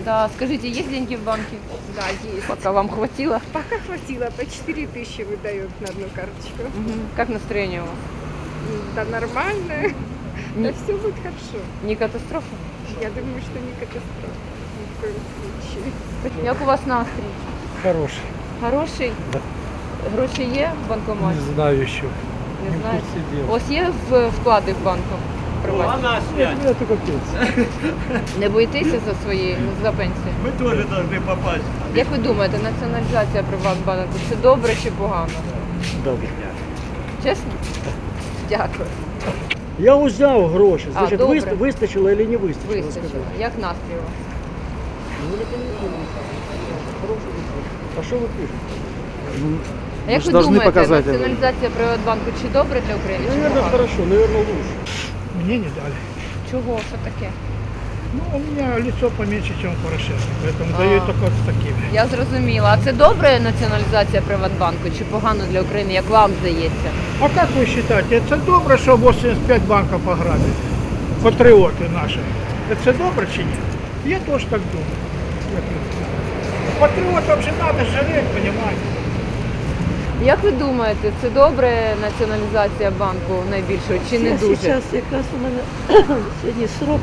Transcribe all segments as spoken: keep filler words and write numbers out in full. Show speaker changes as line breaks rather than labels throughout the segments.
Да, скажите, есть деньги в банке?
Да, есть.
Пока вам хватило?
Пока хватило, по четыре тысячи выдают на одну карточку.
Мгм. Как настроение у вас?
Да нормально.
Не,
Да все будет хорошо.
не катастрофа?
Я думаю, что не катастрофа. Ни в коем случае.
Як у вас настрій?
Хороший.
Хороший?
Да.
Гроші є в банкоматі?
Не знаю еще.
Не
не в
знаєте?
курсі діла.
У вас є в- вклади в банку? Приватні?
Нет, я только пенсия.
Не боїтеся за свої, за пенсію?
Мы тоже должны попасть.
Як ви думаєте, націоналізація Приватбанку – це добре чи погано?
Добре.
Чесно? Дякую.
Я узяв гроші,
А,
значить,
добре.
вист- вистачило чи не вистачило?
Вистачило.
скажіть?
Як настрій у вас?
Ну, не понятно. Хороший вопрос. А що ви пишете?
А як
ж
ви
должны
думаєте,
показати.
націоналізація Приватбанку чи добре для України, чи
Наверное,
погано?
хорошо, наверное, лучше.
Мне не дали.
Чого? Що таке?
Ну, у меня лицо поменьше, чем у Порошенко, поэтому
А.
дают только вот с такими.
Я зрозуміла. А це добре націоналізація Приватбанку чи погано для України, як вам здається?
А как вы считаете, это добре, что восемьдесят пять банков пограбили? Патриоты наши. Это добре чи нет? Я тоже так думаю. Як ви думаєте? Патриотам же надо жалеть, понимаете?
Як ви думаєте, це добре націоналізація банку найбільшого чи не
Я
дуже?
зараз якраз у мене сьогодні срок.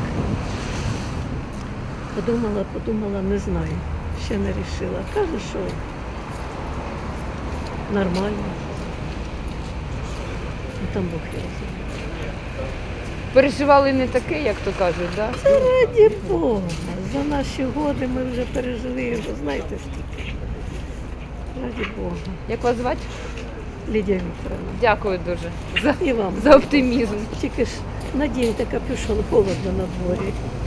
Подумала, подумала, не знаю. Ще не вирішила. Каже, що нормально. Ну, там Бог його знає.
Переживали не таке, як то кажуть, да?
Та раді Бога. За наші годи ми вже пережили, вже знаєте скільки. Раді Бога.
Як вас звати?
Лідія Вікторовна.
Дякую дуже за,
І вам.
за оптимізм.
Тільки ж надіньте капюшон, холодно на дворі.